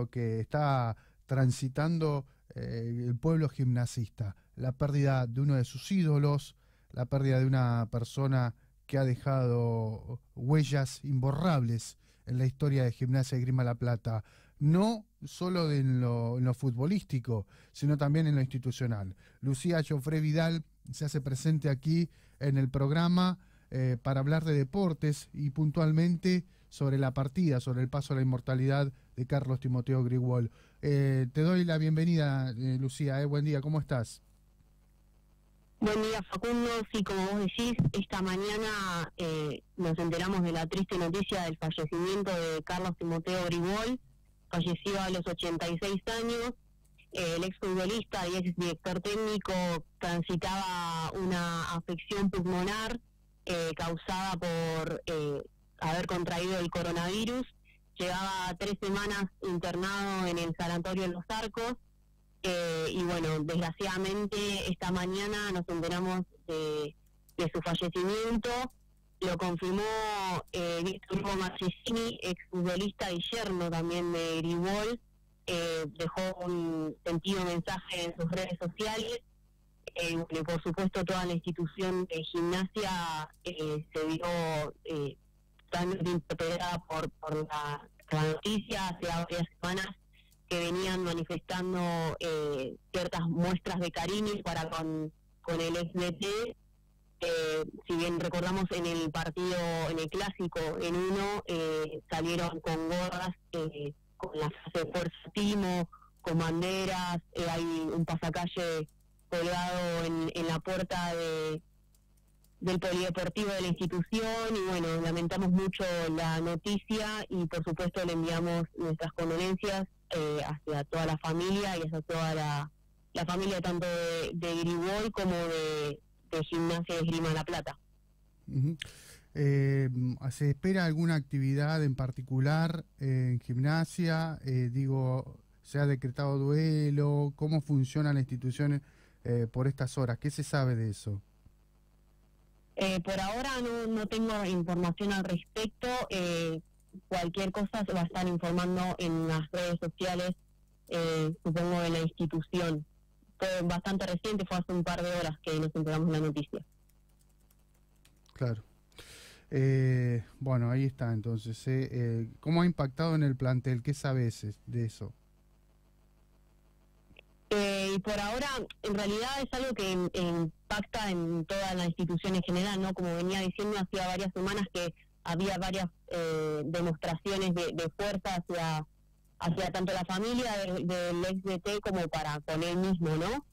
lo que está transitando el pueblo gimnasista, la pérdida de uno de sus ídolos, la pérdida de una persona que ha dejado huellas imborrables en la historia de Gimnasia de Grima La Plata, no solo en lo futbolístico, sino también en lo institucional. Lucía Joffre Vidal se hace presente aquí en el programa para hablar de deportes y puntualmente sobre la partida, sobre el paso a la inmortalidad de Carlos Timoteo Grigol. Te doy la bienvenida, Lucía. Buen día, ¿cómo estás? Buen día, Facundo. Sí, como vos decís, esta mañana nos enteramos de la triste noticia del fallecimiento de Carlos Timoteo Grigol, fallecido a los 86 años. El exfutbolista y ex director técnico transitaba una afección pulmonar causada por haber contraído el coronavirus. Llevaba 3 semanas internado en el Sanatorio de Los Arcos. Y bueno, desgraciadamente esta mañana nos enteramos de su fallecimiento. Lo confirmó Víctor Hugo Marchesini, exfutbolista y yerno también de Grigol. Dejó un sentido mensaje en sus redes sociales. Y por supuesto toda la institución de Gimnasia se vio tan interpelada por la noticia hace varias semanas, que venían manifestando ciertas muestras de cariño para con el XDT. Si bien recordamos en el partido, en el clásico, en uno, salieron con gorras con la frase Fuerza Timo, con banderas, hay un pasacalle colgado en la puerta del polideportivo de la institución, y bueno, lamentamos mucho la noticia y por supuesto le enviamos nuestras condolencias hacia toda la familia y hacia toda la familia tanto de Grigol como de Gimnasia de Esgrima La Plata. Uh-huh. ¿Se espera alguna actividad en particular en Gimnasia? ¿Se ha decretado duelo? ¿Cómo funciona la institución por estas horas? ¿Qué se sabe de eso? Por ahora no tengo información al respecto. Cualquier cosa se va a estar informando en las redes sociales, supongo, de la institución. Fue bastante reciente, fue hace un par de horas que nos enteramos de la noticia. Claro. Bueno, ahí está entonces. ¿Cómo ha impactado en el plantel? ¿Qué sabes de eso? Y por ahora, en realidad es algo que impacta en toda la institución en general, ¿no? Como venía diciendo, hacía varias semanas que había varias demostraciones de fuerza hacia tanto la familia del XDT como para con él mismo, ¿no?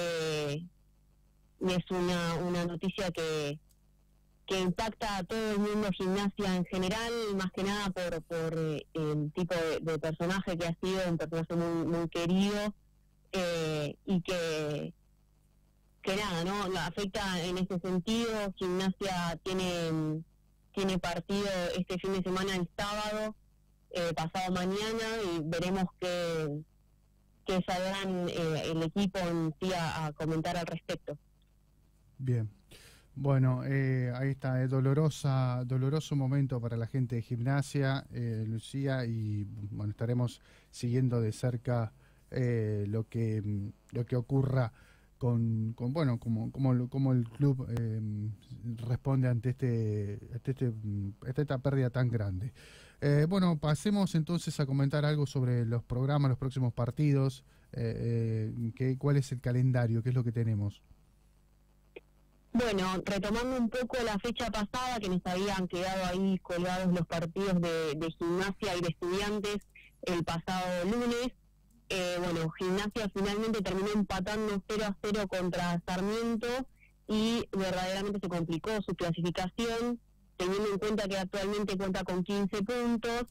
Y es una noticia que impacta a todo el mundo Gimnasia en general, más que nada por el tipo de personaje que ha sido, un personaje muy, muy querido. Y que nada, ¿no? La afecta en ese sentido. Gimnasia tiene partido este fin de semana, el sábado, pasado mañana, y veremos que saldrán el equipo en sí a comentar al respecto. Bien. Bueno, ahí está, doloroso momento para la gente de Gimnasia, Lucía, y bueno, estaremos siguiendo de cerca lo que ocurra con como el club responde ante esta pérdida tan grande. Bueno, pasemos entonces a comentar algo sobre los programas, los próximos partidos, cuál es el calendario, qué es lo que tenemos. Bueno, retomando un poco la fecha pasada, que nos habían quedado ahí colgados los partidos de Gimnasia y de Estudiantes el pasado lunes. Bueno, Gimnasia finalmente terminó empatando 0-0 contra Sarmiento y verdaderamente se complicó su clasificación, teniendo en cuenta que actualmente cuenta con 15 puntos.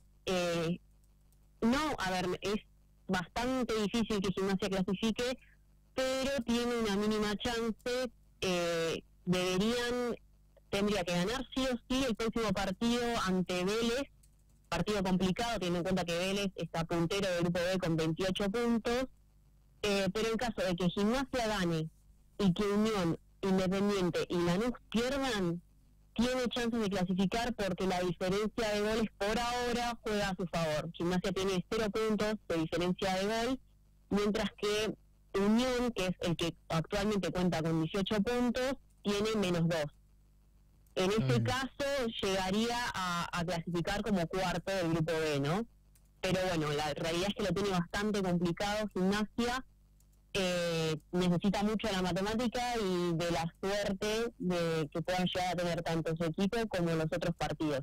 Es bastante difícil que Gimnasia clasifique, pero tiene una mínima chance. Tendría que ganar sí o sí el próximo partido ante Vélez, partido complicado, teniendo en cuenta que Vélez está puntero del grupo B con 28 puntos, pero en caso de que Gimnasia gane y que Unión, Independiente y Lanús pierdan, tiene chances de clasificar porque la diferencia de goles por ahora juega a su favor. Gimnasia tiene 0 puntos de diferencia de gol, mientras que Unión, que es el que actualmente cuenta con 18 puntos, tiene -2. En ese caso llegaría a clasificar como cuarto del grupo B, ¿no? Pero bueno, la realidad es que lo tiene bastante complicado Gimnasia. Necesita mucho de la matemática y de la suerte de que puedan llegar a tener tanto su equipo como los otros partidos.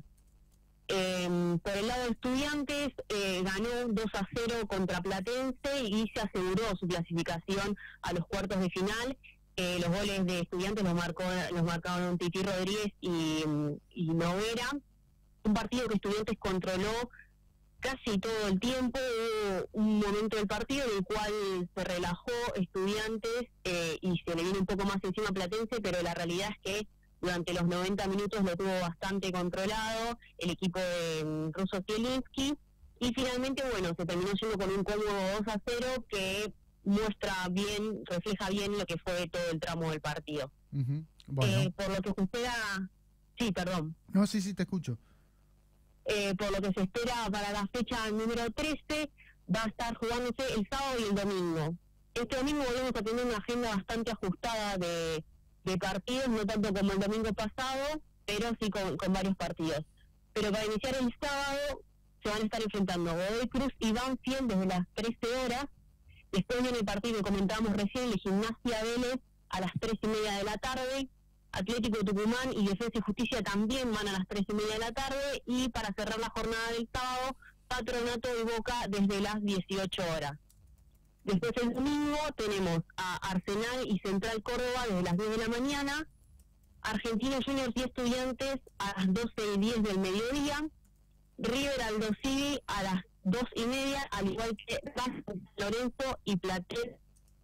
Por el lado de Estudiantes, ganó 2-0 contra Platense y se aseguró su clasificación a los cuartos de final. Los goles de Estudiantes los marcaron Titi Rodríguez y Novera. Un partido que Estudiantes controló casi todo el tiempo. Hubo un momento del partido en el cual se relajó Estudiantes y se le vino un poco más encima a Platense, pero la realidad es que durante los 90 minutos lo tuvo bastante controlado el equipo de Russo Zielinski, y finalmente, bueno, se terminó yendo con un cómodo 2-0 que refleja bien lo que fue todo el tramo del partido. Bueno. Por lo que se espera... Sí, perdón. No, sí, te escucho. Por lo que se espera para la fecha número 13, va a estar jugándose el sábado y el domingo. Este domingo volvemos a tener una agenda bastante ajustada de partidos, no tanto como el domingo pasado, pero sí con varios partidos. Pero para iniciar el sábado se van a estar enfrentando Godoy Cruz y Banfield desde las 13 horas. Después viene el partido que comentábamos recién, de Gimnasia Vélez, a las 3:30 de la tarde. Atlético de Tucumán y Defensa y Justicia también van a las 3:30 de la tarde. Y para cerrar la jornada del sábado, Patronato y Boca desde las 18 horas. Después el domingo tenemos a Arsenal y Central Córdoba desde las 10 de la mañana, Argentinos Juniors y Estudiantes a las 12:10 del mediodía, River Aldo Civi a las 2:30, al igual que San Lorenzo y Platense.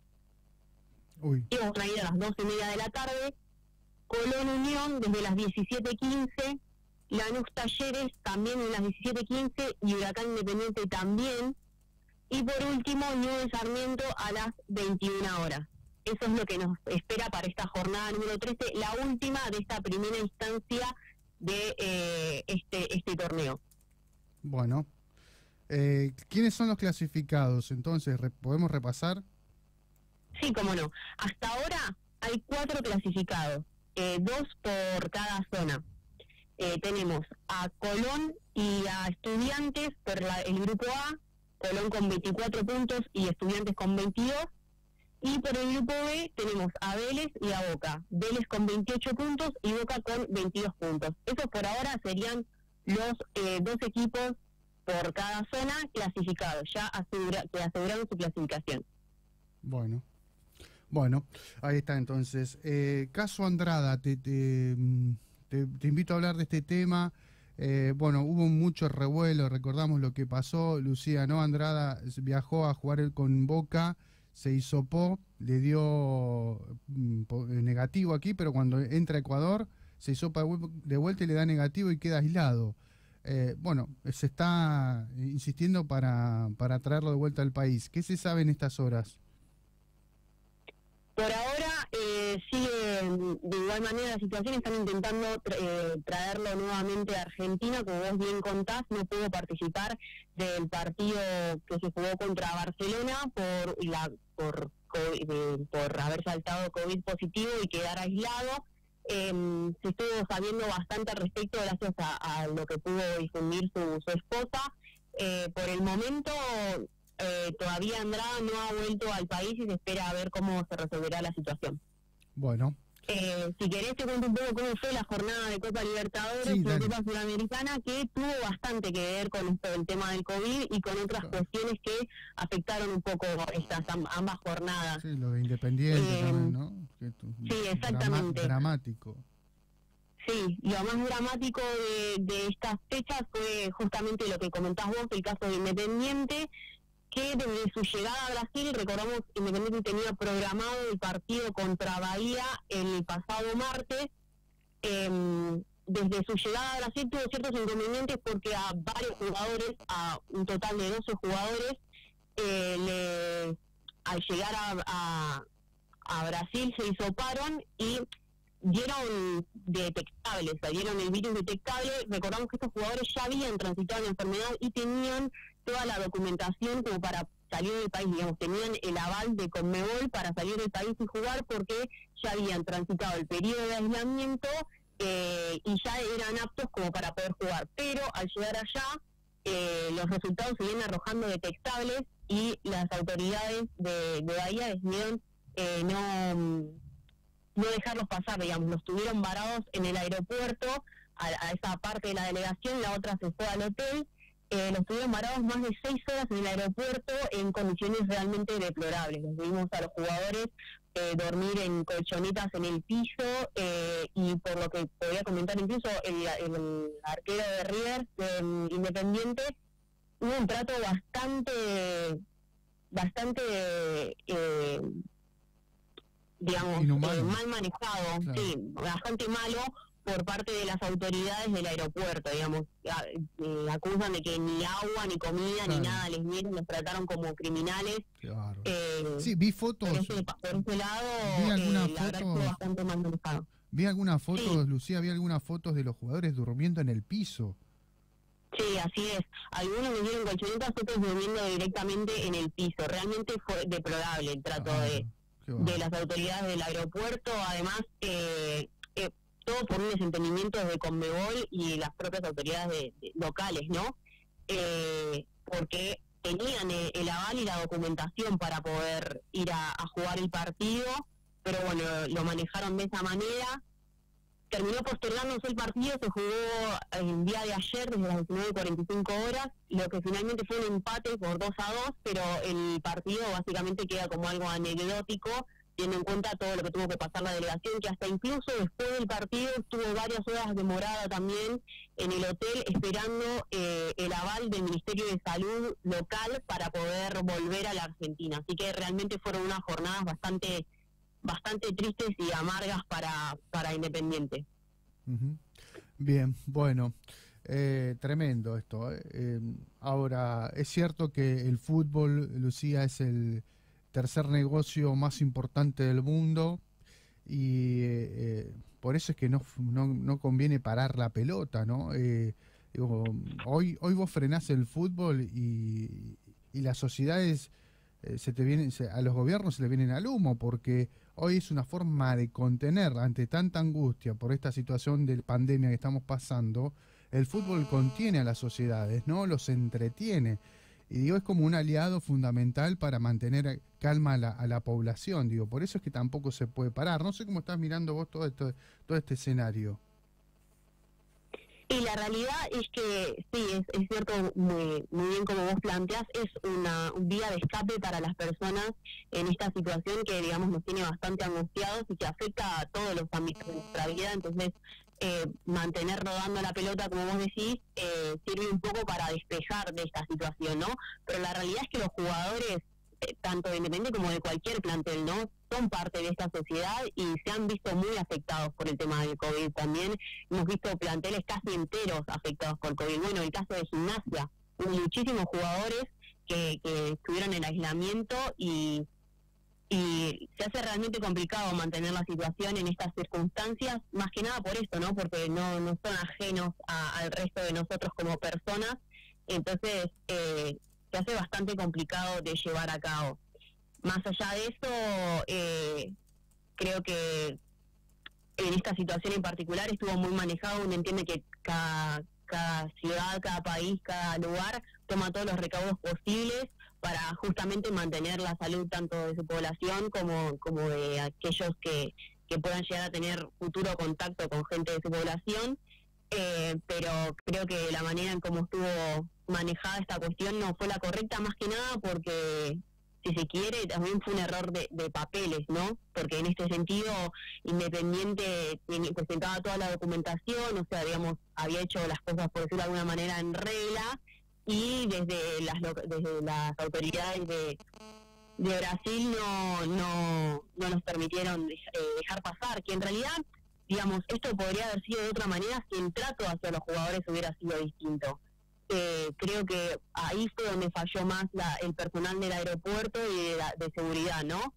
Y vamos a ir a las 12:30 de la tarde, Colón Unión desde las 17:15, Lanús Talleres también en las 17:15 y Huracán Independiente también. Y por último, Newell's Sarmiento a las 21 horas. Eso es lo que nos espera para esta jornada número 13, la última de esta primera instancia de este torneo. Bueno, ¿quiénes son los clasificados? Entonces, ¿podemos repasar? Sí, cómo no. Hasta ahora hay 4 clasificados, 2 por cada zona. Tenemos a Colón y a Estudiantes por el grupo A, Colón con 24 puntos y Estudiantes con 22. Y por el grupo B tenemos a Vélez y a Boca. Vélez con 28 puntos y Boca con 22 puntos. Esos por ahora serían los 2 equipos por cada zona clasificados, ya que aseguraron su clasificación. Bueno, ahí está entonces. Caso Andrada, te invito a hablar de este tema. Bueno, hubo mucho revuelo, recordamos lo que pasó, Lucía, ¿no? Andrada viajó a jugar con Boca, se hisopó, le dio negativo aquí, pero cuando entra a Ecuador se hisopa de vuelta y le da negativo y queda aislado. Bueno, se está insistiendo para traerlo de vuelta al país. ¿Qué se sabe en estas horas? Por ahora sigue de igual manera la situación, están intentando traerlo nuevamente a Argentina. Como vos bien contás, no pudo participar del partido que se jugó contra Barcelona por haber saltado COVID positivo y quedar aislado. Se estuvo sabiendo bastante al respecto gracias a lo que pudo difundir su esposa. Por el momento... todavía Andrada no ha vuelto al país y se espera a ver cómo se resolverá la situación. Bueno. Si querés te cuento un poco cómo fue la jornada de Copa Libertadores, sí, la Copa Sudamericana, que tuvo bastante que ver con el tema del COVID y con otras cuestiones que afectaron un poco estas ambas jornadas. Sí, lo de Independiente también, ¿no? Sí, exactamente. Dramático. Sí, lo más dramático de estas fechas fue justamente lo que comentás vos, el caso de Independiente, que desde su llegada a Brasil, recordamos, Independiente tenía programado el partido contra Bahía el pasado martes. Desde su llegada a Brasil tuvo ciertos inconvenientes porque a varios jugadores, a un total de 12 jugadores, al llegar a Brasil se hisoparon y dieron detectables, dieron el virus detectable. Recordamos que estos jugadores ya habían transitado la enfermedad y tenían toda la documentación como para salir del país, digamos, tenían el aval de Conmebol para salir del país y jugar porque ya habían transitado el periodo de aislamiento y ya eran aptos como para poder jugar. Pero al llegar allá, los resultados se vienen arrojando detectables y las autoridades de Bahía decidieron no dejarlos pasar, digamos, los tuvieron varados en el aeropuerto, a esa parte de la delegación, la otra se fue al hotel, los tuvieron varados más de 6 horas en el aeropuerto en condiciones realmente deplorables. Los vimos a los jugadores dormir en colchonetas en el piso y por lo que podía comentar incluso el arquero de River, Independiente, hubo un trato bastante digamos, mal manejado, claro. Sí, bastante malo por parte de las autoridades del aeropuerto, digamos, acusan de que ni agua, ni comida, claro, ni nada les dieron, los trataron como criminales. Claro. Sí, vi fotos. Por ese lado, vi alguna la verdad foto, fue bastante mal manejado. Vi algunas fotos, sí. Lucía, vi algunas fotos de los jugadores durmiendo en el piso. Sí, así es. Algunos durmieron en colchonetas, otros durmiendo directamente en el piso. Realmente fue deplorable el trato de las autoridades del aeropuerto. Además, todo por un desentendimiento de Conmebol y las propias autoridades locales, ¿no? Porque tenían el aval y la documentación para poder ir a jugar el partido, pero bueno, lo manejaron de esa manera. Terminó postergándose el partido, se jugó el día de ayer desde las 19:45 horas, lo que finalmente fue un empate por 2-2, pero el partido básicamente queda como algo anecdótico, teniendo en cuenta todo lo que tuvo que pasar la delegación, que hasta incluso después del partido estuvo varias horas demorada también en el hotel esperando el aval del Ministerio de Salud local para poder volver a la Argentina. Así que realmente fueron unas jornadas bastante tristes y amargas para Independiente. Uh-huh. Bien, bueno, tremendo esto. Ahora, es cierto que el fútbol, Lucía, es el tercer negocio más importante del mundo y por eso es que no conviene parar la pelota, ¿no? Digo, hoy vos frenás el fútbol y las sociedades a los gobiernos se le vienen al humo, porque hoy es una forma de contener ante tanta angustia por esta situación de pandemia que estamos pasando. El fútbol contiene a las sociedades, ¿no? Los entretiene. Y digo, es como un aliado fundamental para mantener calma a la población. Digo, por eso es que tampoco se puede parar. No sé cómo estás mirando vos todo este escenario. Y la realidad es que sí, es cierto, muy bien como vos planteás, es un vía de escape para las personas en esta situación que, digamos, nos tiene bastante angustiados y que afecta a todos los ámbitos de nuestra vida. Entonces, mantener rodando la pelota, como vos decís, sirve un poco para despejar de esta situación, ¿no? Pero la realidad es que los jugadores, tanto de Independiente como de cualquier plantel, ¿no?, son parte de esta sociedad y se han visto muy afectados por el tema del COVID. También hemos visto planteles casi enteros afectados por COVID. Bueno, el caso de Gimnasia, hubo muchísimos jugadores que estuvieron en aislamiento y se hace realmente complicado mantener la situación en estas circunstancias, más que nada por esto, ¿no? Porque no son ajenos al resto de nosotros como personas. Entonces, se hace bastante complicado de llevar a cabo. Más allá de eso, creo que en esta situación en particular estuvo muy manejado. Uno entiende que cada ciudad, cada país, cada lugar toma todos los recaudos posibles para justamente mantener la salud tanto de su población como de aquellos que puedan llegar a tener futuro contacto con gente de su población. Pero creo que la manera en cómo estuvo manejada esta cuestión no fue la correcta, más que nada porque, si se quiere, también fue un error de papeles, ¿no? Porque en este sentido, Independiente presentaba toda la documentación, o sea, digamos, había hecho las cosas, por decirlo de alguna manera, en regla, y desde las autoridades de Brasil no nos permitieron dejar pasar, que en realidad, digamos, esto podría haber sido de otra manera si el trato hacia los jugadores hubiera sido distinto. Creo que ahí fue donde falló más el personal del aeropuerto y de seguridad, ¿no?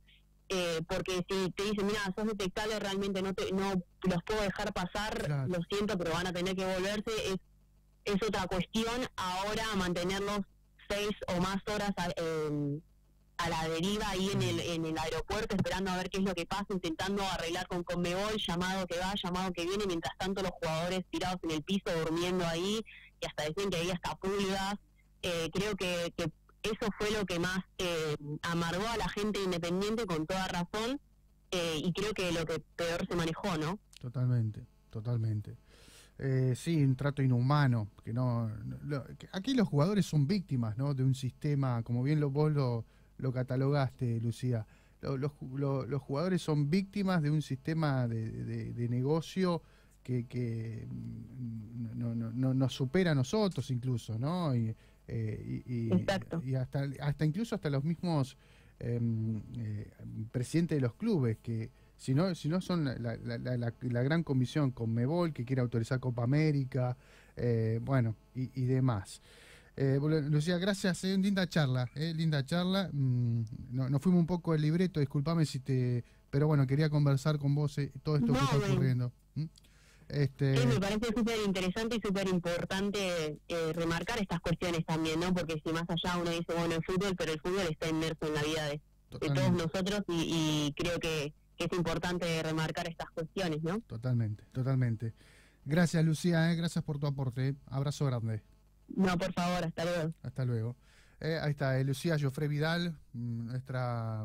porque si te dicen, mira, sos detectable, realmente no los puedo dejar pasar, Claro. lo siento, pero van a tener que volverse, es otra cuestión. Ahora mantenerlos 6 o más horas a la deriva ahí en el aeropuerto, esperando a ver qué es lo que pasa, intentando arreglar con Conmebol, llamado que va, llamado que viene, mientras tanto los jugadores tirados en el piso, durmiendo ahí, y hasta decían que había hasta pulgas. Creo que eso fue lo que más amargó a la gente Independiente, con toda razón, y creo que lo que peor se manejó, ¿no? Totalmente, totalmente. Sí, un trato inhumano. Que aquí los jugadores son víctimas, ¿no? De un sistema, como bien vos lo catalogaste, Lucía. Los jugadores son víctimas de un sistema de negocio que nos supera a nosotros incluso, ¿no? Exacto. Y hasta incluso hasta los mismos presidentes de los clubes, que si no son la gran comisión Conmebol, que quiere autorizar Copa América, bueno, y demás. Lucía, gracias, linda charla, linda charla. Nos fuimos un poco del libreto, discúlpame pero bueno, quería conversar con vos todo esto que está ocurriendo. Sí, me parece súper interesante y súper importante remarcar estas cuestiones también, ¿no? Porque si más allá uno dice, bueno, el fútbol, pero el fútbol está inmerso en la vida de todos nosotros, y creo que es importante remarcar estas cuestiones, ¿no? Totalmente, totalmente. Gracias, Lucía, gracias por tu aporte. Abrazo grande. No, por favor, hasta luego. Hasta luego. Ahí está, Lucía Joffre Vidal, nuestra